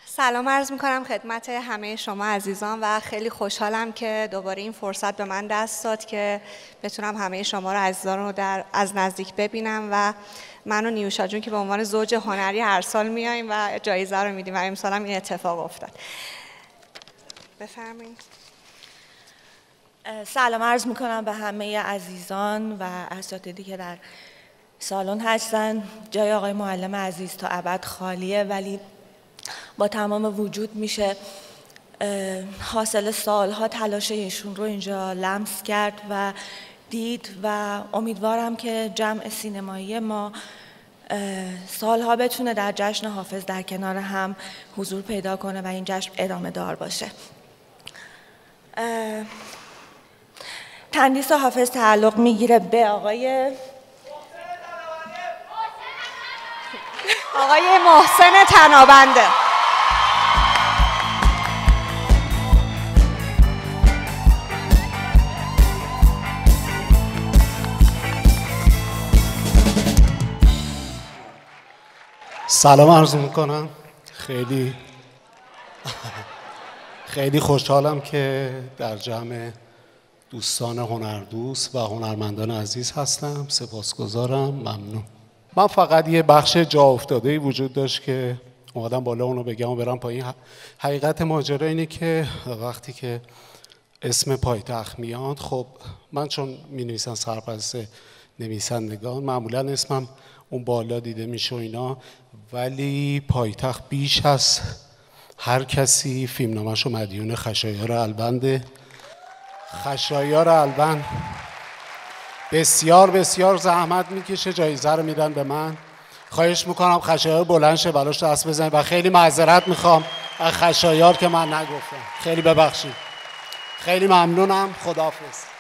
سلام عرض میکنم خدمت همه شما عزیزان و خیلی خوشحالم که دوباره این فرصت به من دست داد که بتونم همه شما رو عزیزان رو از نزدیک ببینم و من و نیوشا جون که به عنوان زوج هنری هر سال میایم و جایزه رو میدیم و امسال هم این اتفاق افتاد. بفرمایید. سلام عرض میکنم به همه عزیزان و اساتیدی که در سالن هستن. جای آقای معلم عزیز تا ابد خالیه، ولی با تمام وجود میشه حاصل سالها تلاش ایشون رو اینجا لمس کرد و دید و امیدوارم که جمع سینمایی ما سالها بتونه در جشن حافظ در کنار هم حضور پیدا کنه و این جشن ادامه دار باشه. تندیس حافظ تعلق میگیره به آقای محسن تنابنده. سلام عرض میکنم. خیلی خوشحالم که در جمع دوستان هنردوست و هنرمندان عزیز هستم. سپاسگزارم، ممنون. من فقط یه بخش جا افتاده‌ای وجود داشت که اومدم بالا اونو بگم و برم پایین. حقیقت ماجرا اینه که وقتی که اسم پایتخت میاد، خب من چون می‌نویسم سرپرست نویسندگان، معمولا اسمم اون بالا دیده میشه و اینا، ولی پایتخت بیش از هر کسی فیلمنامه‌شو مدیون خشایار البنده. خشایار البند بسیار بسیار زحمت میکشه، جایزه رو میدن به من. خواهش میکنم خشایار بلند شه براش دست بزنید و خیلی معذرت میخوام از خشایار که من نگفتم. خیلی ببخشید. خیلی ممنونم. خداحافظ.